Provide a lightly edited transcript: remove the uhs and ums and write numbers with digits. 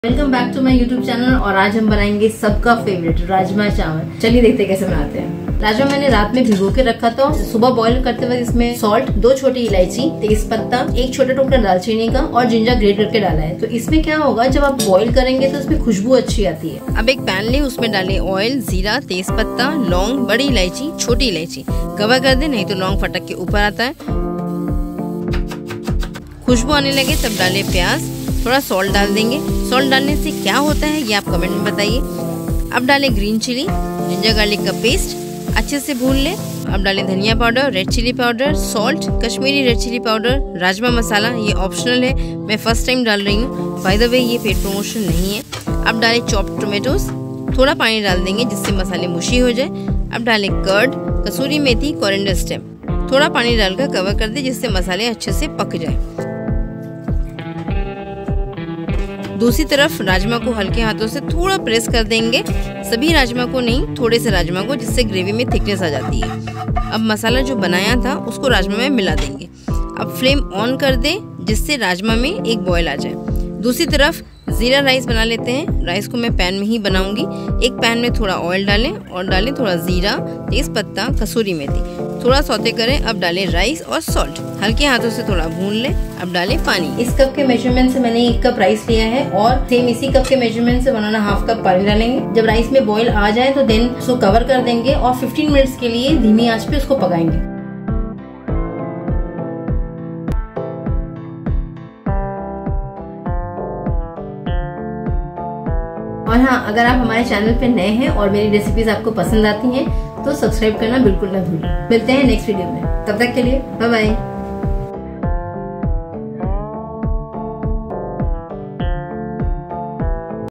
Welcome back to my YouTube channel. और आज हम बनाएंगे सबका फेवरेट राजमा चावल। चलिए देखते हैं कैसे बनाते हैं। राजमा मैंने रात में भिगो के रखा था। सुबह बॉईल करते वक्त इसमें सॉल्ट, 2 छोटी इलायची, तेज पत्ता, 1 छोटा टुकड़ा दालचीनी का और जिंजर ग्रेट करके डाला है। तो इसमें क्या होगा, जब आप बॉईल करेंगे तो इसमें खुशबू अच्छी आती है। अब एक पैन ले, उसमें डाले ऑयल, जीरा, तेज पत्ता, लौंग, बड़ी इलायची, छोटी इलायची। कवर कर दे, नहीं तो लौंग फटक के ऊपर आता है। खुशबू आने लगे तब डाले प्याज, थोड़ा सॉल्ट डाल देंगे। सॉल्ट डालने से क्या होता है ये आप कमेंट में बताइए। अब डालें ग्रीन चिली, जिंजर गार्लिक का पेस्ट, अच्छे से भून लें। अब डालें धनिया powder, red chilli powder, salt, Kashmiri red chilli powder, rajma masala. ये ऑप्शनल है, मैं फर्स्ट टाइम डाल रही हूँ। बाय द वे ये पेड प्रमोशन नहीं है। अब डालें चॉप्ड टोमेटोज, थोड़ा पानी डाल देंगे जिससे मसाले मुशी हो जाए। अब डालें curd, kasuri methi, coriander stem, थोड़ा पानी डालकर कवर कर दे जिससे मसाले अच्छे से पक जाए। दूसरी तरफ राजमा को हल्के हाथों से थोड़ा प्रेस कर देंगे, सभी राजमा को नहीं, थोड़े से राजमा को, जिससे ग्रेवी में थिकनेस आ जाती है। अब मसाला जो बनाया था उसको राजमा में मिला देंगे। अब फ्लेम ऑन कर दें जिससे राजमा में एक बॉयल आ जाए। दूसरी तरफ जीरा राइस बना लेते हैं। राइस को मैं पैन में ही बनाऊंगी। एक पैन में थोड़ा ऑयल डालें और डालें थोड़ा जीरा, तेज पत्ता, कसूरी मेथी, थोड़ा सौते करें। अब डालें राइस और सॉल्ट, हल्के हाथों से थोड़ा भून लें। अब डालें पानी। इस कप के मेजरमेंट से मैंने 1 कप राइस लिया है और सेम इसी कप के मेजरमेंट से 1.5 कप पानी डालेंगे। जब राइस में बॉईल आ जाए तो देन उसको कवर कर देंगे और 15 मिनट्स के लिए धीमी आंच पे उसको पकाएंगे। और हाँ, अगर आप हमारे चैनल पे नए हैं और मेरी रेसिपीज आपको पसंद आती हैं तो सब्सक्राइब करना बिल्कुल ना भूलें। मिलते हैं नेक्स्ट वीडियो में, तब तक के लिए बाय बाय।